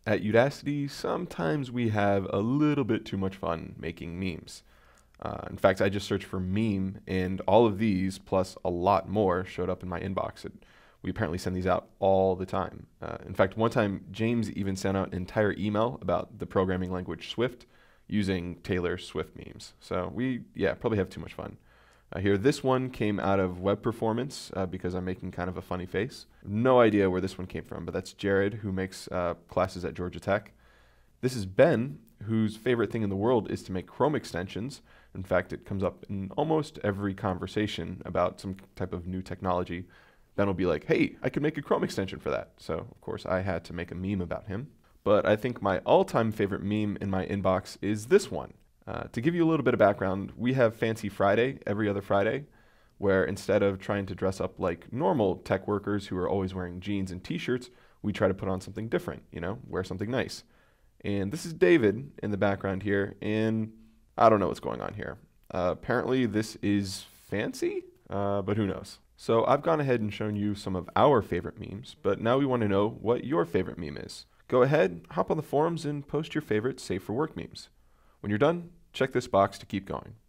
At Udacity, sometimes we have a little bit too much fun making memes. In fact, I just searched for meme, and all of these, plus a lot more, showed up in my inbox. We apparently send these out all the time. In fact, one time, James even sent out an entire email about the programming language Swift using Taylor Swift memes. So we, probably have too much fun. Here, this one came out of web performance because I'm making kind of a funny face. No idea where this one came from, but that's Jared, who makes classes at Georgia Tech. This is Ben, whose favorite thing in the world is to make Chrome extensions. In fact, it comes up in almost every conversation about some type of new technology. Ben will be like, hey, I could make a Chrome extension for that. So, of course, I had to make a meme about him. But I think my all-time favorite meme in my inbox is this one. To give you a little bit of background, we have Fancy Friday every other Friday, where instead of trying to dress up like normal tech workers who are always wearing jeans and t-shirts, we try to put on something different, wear something nice. And this is David in the background here, and I don't know what's going on here. Apparently this is fancy, but who knows? So I've gone ahead and shown you some of our favorite memes, but now we want to know what your favorite meme is. Go ahead, hop on the forums and post your favorite Safe for Work memes. When you're done, check this box to keep going.